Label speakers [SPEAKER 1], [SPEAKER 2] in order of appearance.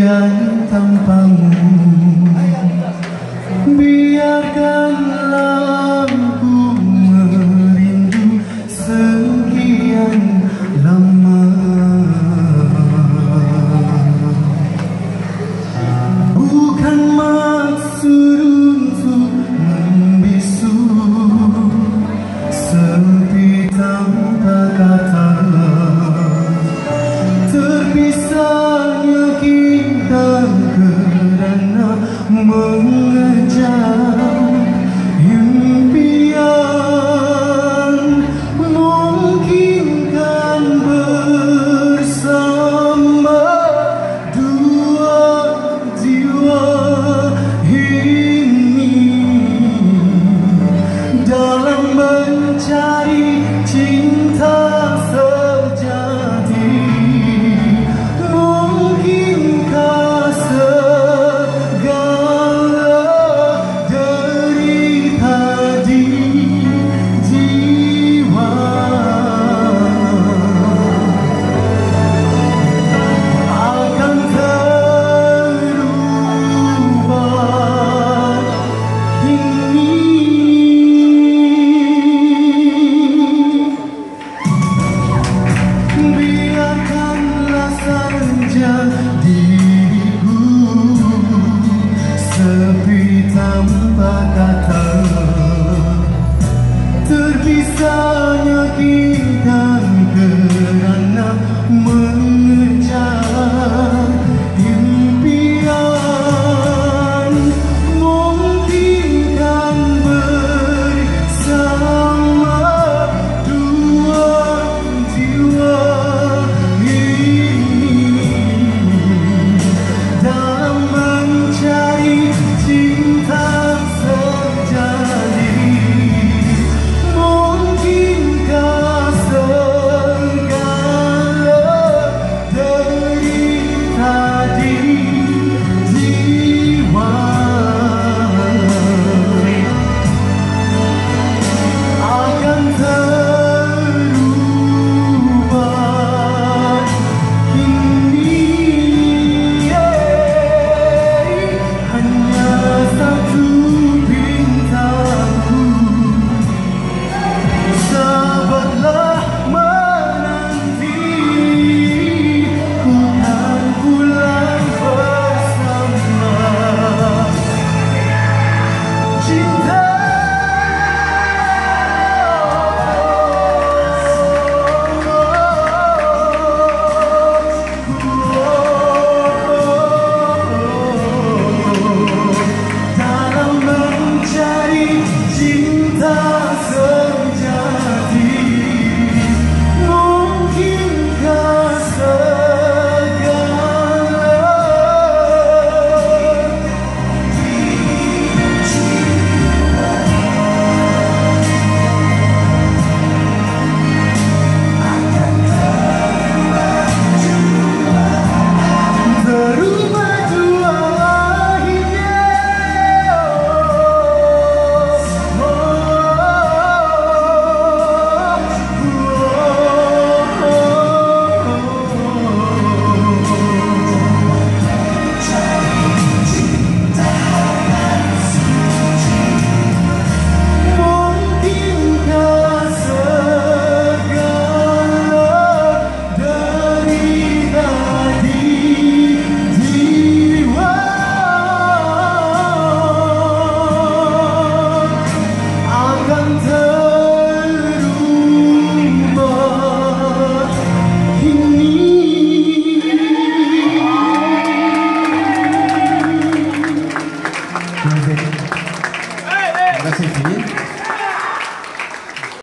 [SPEAKER 1] tiada tanpamu. Biarkanlah ku merindu sekian lama. Bukan maksud untuk membisu sepi tanpa kata. Terpisahnya kita kerana mengejar impian. Mungkinkan bersama dua jiwa ini dalam mencari cinta sejati. Mungkinkah segala derita di jiwa akan terubah kini. Biarkanlah saja diriku sepi tanpa kata. Terpisahnya kita kerana mengejar impian. Mungkinkan bersama dua jiwa dalam mencari cinta sejati. Mungkinkah segala derita di